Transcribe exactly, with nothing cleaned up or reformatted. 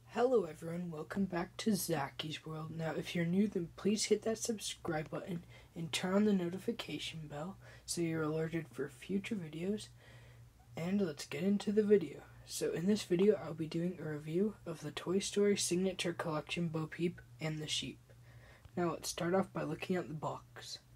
Hello everyone, welcome back to Zacky's World. Now if you're new, then please hit that subscribe button and turn on the notification bell so you're alerted for future videos. And let's get into the video. So in this video I'll be doing a review of the Toy Story Signature Collection Bo Peep and the Sheep. Now let's start off by looking at the box.